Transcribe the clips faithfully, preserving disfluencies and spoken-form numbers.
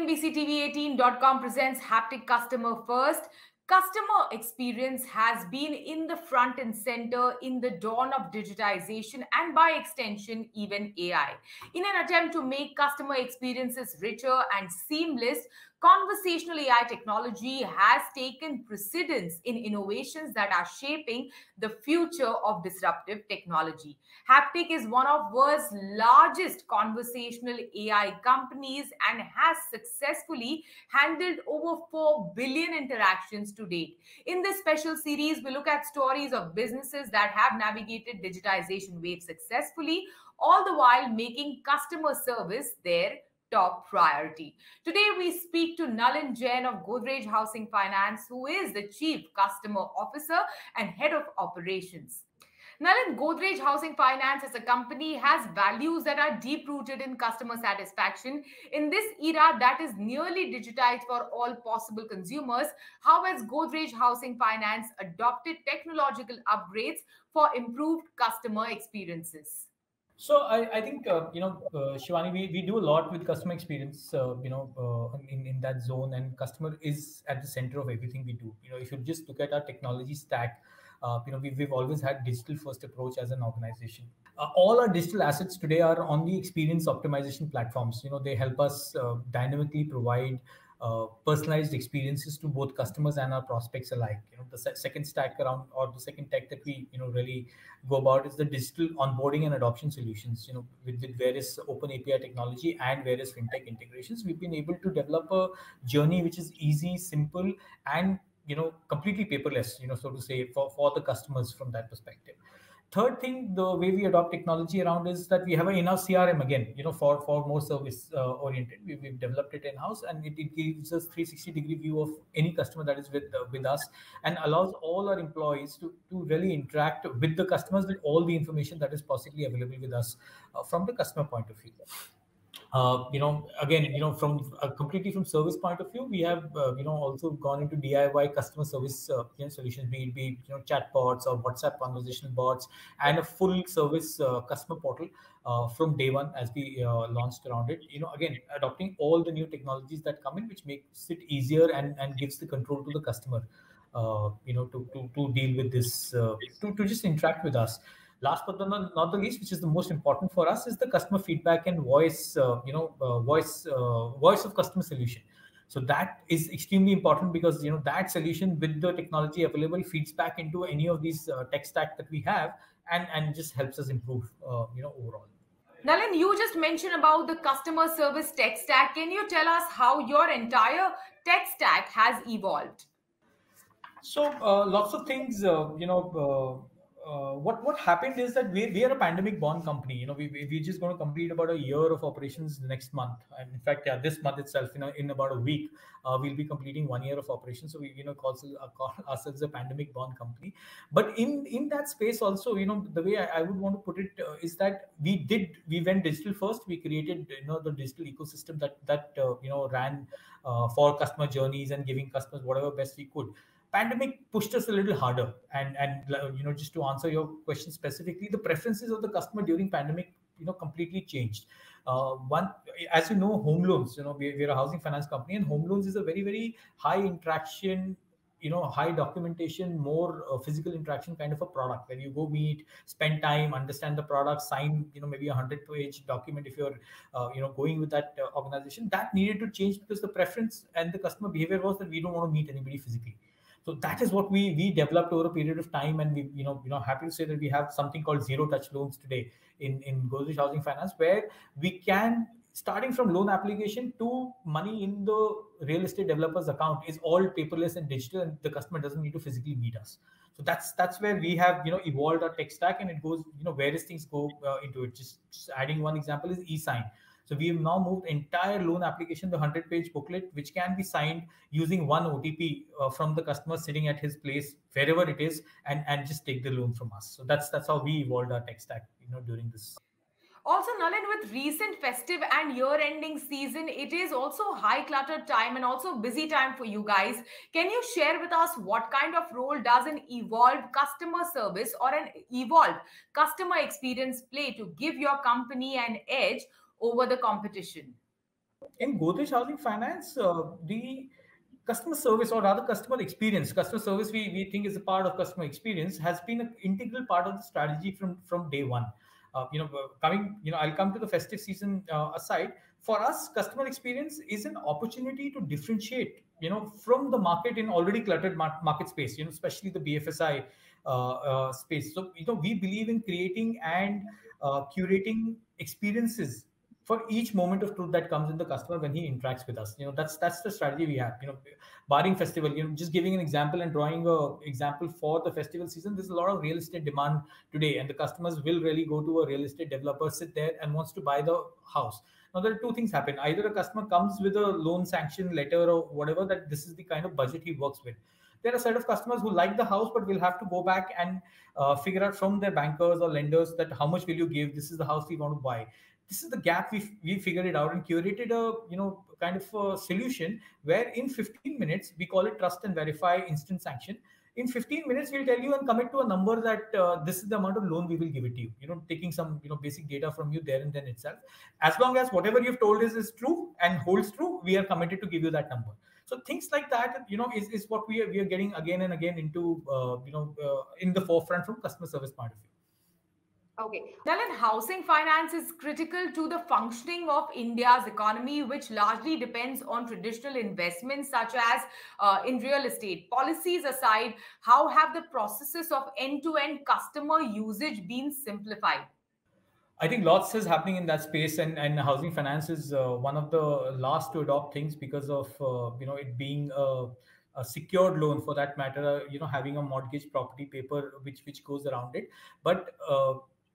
C N B C T V eighteen dot com presents Haptic Customer First. Customer experience has been in the front and center in the dawn of digitization and by extension, even A I. In an attempt to make customer experiences richer and seamless, conversational A I technology has taken precedence in innovations that are shaping the future of disruptive technology. Haptic is one of the world's largest conversational A I companies and has successfully handled over four billion interactions to date. In this special series, we look at stories of businesses that have navigated digitization wave successfully, all the while making customer service their top priority. Today, we speak to Nalin Jain of Godrej Housing Finance, who is the Chief Customer Officer and Head of Operations. Nalin, Godrej Housing Finance as a company has values that are deep-rooted in customer satisfaction. In this era that is nearly digitized for all possible consumers, how has Godrej Housing Finance adopted technological upgrades for improved customer experiences? So I, I think, uh, you know, uh, Shivani, we, we do a lot with customer experience, uh, you know, uh, in, in that zone, and customer is at the center of everything we do. You know, if you just look at our technology stack, uh, you know, we've, we've always had digital first approach as an organization. Uh, all our digital assets today are on the experience optimization platforms. You know, they help us uh, dynamically provide uh, personalized experiences to both customers and our prospects alike. You know, the se- second stack around, or the second tech that we, you know, really go about is the digital onboarding and adoption solutions. You know, with, with various open A P I technology and various fintech integrations, we've been able to develop a journey which is easy, simple, and, you know, completely paperless, you know, so to say, for, for the customers from that perspective. Third thing, the way we adopt technology around is that we have an in-house C R M again, you know, for, for more service uh, oriented. We, we've developed it in-house, and it, it gives us three sixty degree view of any customer that is with uh, with us, and allows all our employees to, to really interact with the customers with all the information that is possibly available with us uh, from the customer point of view. Uh, you know, again, you know, from uh, completely from service point of view, we have, uh, you know, also gone into D I Y customer service uh, you know, solutions, be it, be it, you know, chatbots or WhatsApp conversational bots, and a full service uh, customer portal uh, from day one as we uh, launched around it. You know, again, adopting all the new technologies that come in, which makes it easier and, and gives the control to the customer, uh, you know, to, to, to deal with this, uh, to, to just interact with us. Last but not, not the least, which is the most important for us, is the customer feedback and voice, uh, you know, uh, voice, uh, voice of customer solution. So that is extremely important because, you know, that solution with the technology available feeds back into any of these uh, tech stack that we have, and, and just helps us improve, uh, you know, overall. Nalin, you just mentioned about the customer service tech stack. Can you tell us how your entire tech stack has evolved? So uh, lots of things, uh, you know, uh, uh, what what happened is that we we are a pandemic born company. You know, we we we're just going to complete about a year of operations next month, and in fact, yeah, this month itself, you know, in about a week, uh, we'll be completing one year of operations. So we, you know, call, uh, call ourselves a pandemic born company. But in in that space also, you know, the way I, I would want to put it uh, is that we did we went digital first. We created, you know, the digital ecosystem that that uh, you know ran uh, for customer journeys and giving customers whatever best we could. Pandemic pushed us a little harder, and and uh, you know, just to answer your question specifically, the preferences of the customer during pandemic, you know, completely changed. Uh, one, as you know, home loans, you know, we, we're a housing finance company, and home loans is a very very high interaction, you know, high documentation, more uh, physical interaction kind of a product, where you go meet, spend time, understand the product, sign, you know, maybe a hundred page document if you're uh, you know, going with that uh, organization. That needed to change because the preference and the customer behavior was that we don't want to meet anybody physically. So that is what we we developed over a period of time, and we, you know, you know, happy to say that we have something called zero touch loans today in in Godrej Housing Finance, where we can, starting from loan application to money in the real estate developer's account, is all paperless and digital, and the customer doesn't need to physically meet us. So that's that's where we have, you know, evolved our tech stack, and it goes, you know, various things go uh, into it. Just, just adding one example is e-sign. So we have now moved entire loan application, the hundred page booklet, which can be signed using one O T P uh, from the customer sitting at his place, wherever it is, and, and just take the loan from us. So that's that's how we evolved our tech stack, you know, during this. Also, Nalin, with recent festive and year-ending season, it is also high cluttered time and also busy time for you guys. Can you share with us what kind of role does an evolved customer service or an evolved customer experience play to give your company an edge over the competition? In Godrej Housing Finance, uh, the customer service, or rather customer experience, customer service we, we think is a part of customer experience, has been an integral part of the strategy from from day one. Uh, you know, uh, coming, you know, I'll come to the festive season uh, aside. For us, customer experience is an opportunity to differentiate, you know, from the market in already cluttered mar- market space. You know, especially the B F S I uh, uh, space. So, you know, we believe in creating and uh, curating experiences for each moment of truth that comes in the customer when he interacts with us. You know, that's that's the strategy we have. You know, barring festival, you know, just giving an example and drawing a example for the festival season, there's a lot of real estate demand today, and the customers will really go to a real estate developer, sit there and wants to buy the house. Now there are two things happen: either a customer comes with a loan sanction letter or whatever, that this is the kind of budget he works with. There are a set of customers who like the house but will have to go back and uh, figure out from their bankers or lenders that how much will you give, this is the house we want to buy. This is the gap we we figured it out and curated a, you know, kind of a solution where in fifteen minutes, we call it trust and verify instant sanction. In fifteen minutes we'll tell you and commit to a number that uh, this is the amount of loan we will give it to you, you know, taking some, you know, basic data from you there and then itself. As long as whatever you've told us is true and holds true, we are committed to give you that number. So things like that, you know, is, is what we are we are getting again and again into, uh, you know, uh, in the forefront from customer service point of view. Okay. Nalan, housing finance is critical to the functioning of India's economy, which largely depends on traditional investments such as uh, in real estate. Policies aside, how have the processes of end-to-end customer usage been simplified? I think lots is happening in that space, and, and housing finance is uh, one of the last to adopt things because of uh, you know, it being a, a secured loan for that matter. Uh, you know, having a mortgage property paper which which goes around it. But uh,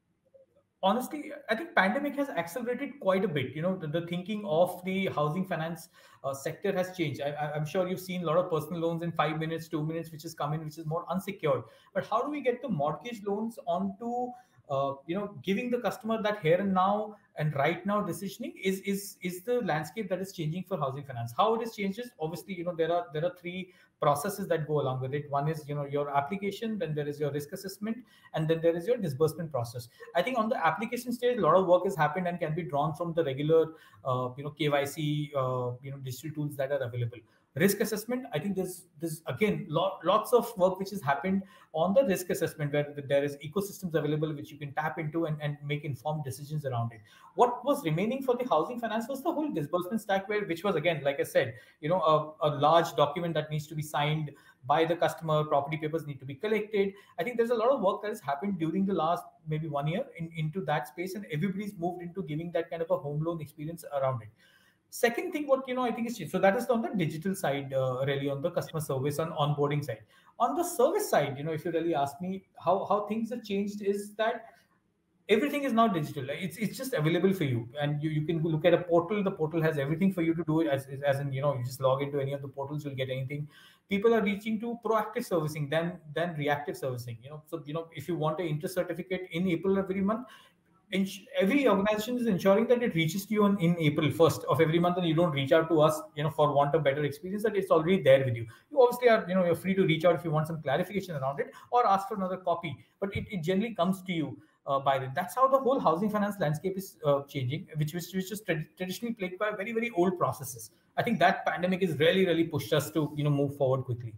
honestly, I think pandemic has accelerated quite a bit. You know, the, the thinking of the housing finance uh, sector has changed. I, I- I'm sure you've seen a lot of personal loans in five minutes, two minutes, which is coming, which is more unsecured. But how do we get the mortgage loans onto, uh, you know, giving the customer that here and now and right now decisioning is is is the landscape that is changing for housing finance. How it is changes, obviously, you know, there are there are three processes that go along with it. One is, you know, your application, then there is your risk assessment, and then there is your disbursement process. I think on the application stage, a lot of work has happened and can be drawn from the regular, uh, you know, K Y C, uh, you know, digital tools that are available. Risk assessment, I think there's there's again lot, lots of work which has happened on the risk assessment, where there is ecosystems available which you can tap into and, and make informed decisions around it. What was remaining for the housing finance was the whole disbursement stack, where which was, again, like I said, you know, a, a large document that needs to be signed by the customer, property papers need to be collected. I think there's a lot of work that has happened during the last maybe one year in, into that space, and everybody's moved into giving that kind of a home loan experience around it. Second thing, what, you know, I think is changed. So that is on the digital side, uh, really on the customer service and onboarding side. On the service side, you know, if you really ask me how how things have changed, is that everything is now digital. Like, it's it's just available for you, and you, you can look at a portal. The portal has everything for you to do it, as as in, you know, you just log into any of the portals, you'll get anything. People are reaching to proactive servicing than than reactive servicing. You know, so, you know, if you want an interest certificate in April of every month, ins- every organization is ensuring that it reaches to you on, in April first of every month, and you don't reach out to us, you know, for want of better experience, that it's already there with you. You obviously are, you know, you're free to reach out if you want some clarification around it or ask for another copy, but it, it generally comes to you uh, by then. That's how the whole housing finance landscape is uh, changing, which was which was trad- traditionally plagued by very very old processes. I think that pandemic has really really pushed us to, you know, move forward quickly.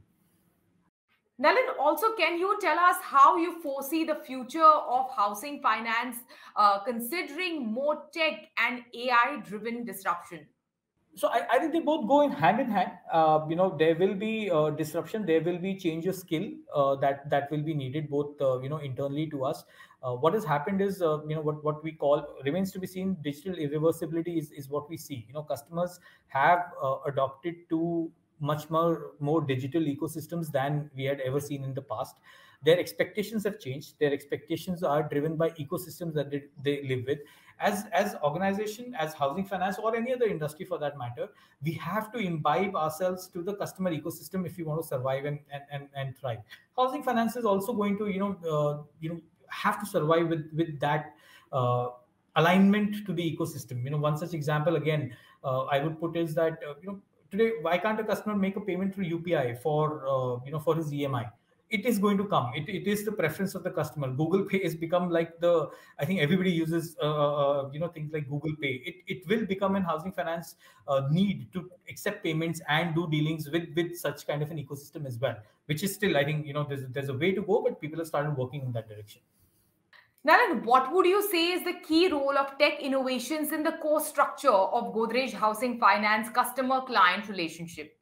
Nalin, also, can you tell us how you foresee the future of housing finance, uh, considering more tech and A I driven disruption? So I, I think they both go in hand in hand. Uh, you know, there will be uh, disruption, there will be change of skill uh, that that will be needed both, uh, you know, internally to us. Uh, what has happened is, uh, you know, what what we call remains to be seen. Digital irreversibility is is what we see. You know, customers have uh, adopted to much more more digital ecosystems than we had ever seen in the past. Their expectations have changed. Their expectations are driven by ecosystems that they, they live with. As as organization, as housing finance or any other industry for that matter, we have to imbibe ourselves to the customer ecosystem if we want to survive and and, and, and thrive. Housing finance is also going to, you know, uh, you know, have to survive with with that uh, alignment to the ecosystem. You know, one such example, again, uh, I would put is that, uh, you know, today, why can't a customer make a payment through U P I for, uh, you know, for his E M I? it is going to come. It, it is the preference of the customer. Google Pay has become like the, I think everybody uses, uh, uh, you know, things like Google Pay. It, it will become an housing finance uh, need to accept payments and do dealings with, with such kind of an ecosystem as well, which is still, I think, you know, there's, there's a way to go, but people have started working in that direction. Nalin, what would you say is the key role of tech innovations in the core structure of Godrej Housing Finance customer-client relationship?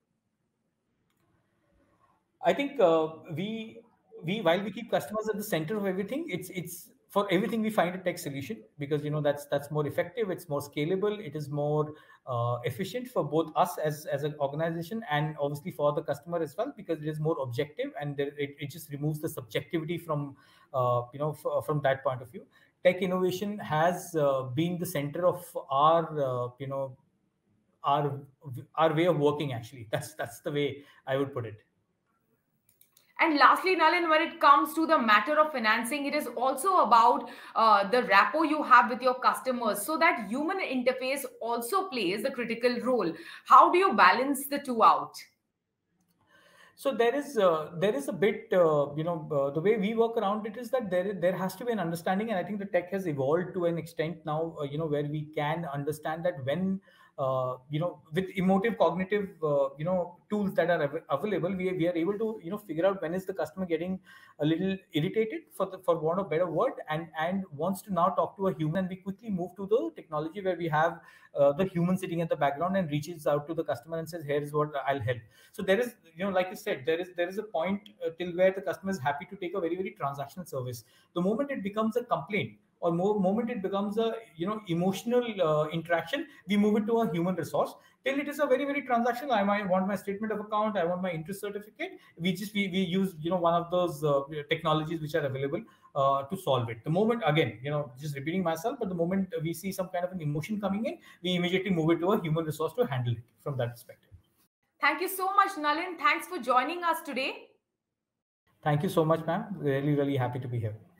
I think uh, we we while we keep customers at the center of everything, it's it's for everything we find a tech solution, because you know that's that's more effective, it's more scalable, it is more uh, efficient for both us as as an organization, and obviously for the customer as well, because it is more objective, and there, it, it just removes the subjectivity from uh, you know f- from that point of view. Tech innovation has uh, been the center of our uh, you know our our way of working. Actually, that's that's the way I would put it. And lastly, Nalin, when it comes to the matter of financing, it is also about uh, the rapport you have with your customers. So that human interface also plays a critical role. How do you balance the two out? So there is uh, there is a bit uh, you know uh, the way we work around it is that there there has to be an understanding, and I think the tech has evolved to an extent now, uh, you know where we can understand that when uh, you know with emotive cognitive uh, you know tools that are av- available, we, we are able to you know figure out when is the customer getting a little irritated, for the for want of a better word, and and wants to now talk to a human, and we quickly move to the technology where we have uh, the human sitting at the background and reaches out to the customer and says, here's what I'll help. So there is, you know like you said, there is there is a point uh, till where the customer is happy to take a very very transactional service. The moment it becomes a complaint, or more moment it becomes a you know emotional uh, interaction, we move it to a human resource. Till it is a very very transactional, I might want my statement of account, I want my interest certificate, we just we, we use you know one of those uh, technologies which are available uh, to solve it. The moment, again, you know just repeating myself, but the moment we see some kind of an emotion coming in, we immediately move it to a human resource to handle it from that perspective. Thank you so much, Nalin. Thanks for joining us today. Thank you so much, ma'am. Really, really happy to be here.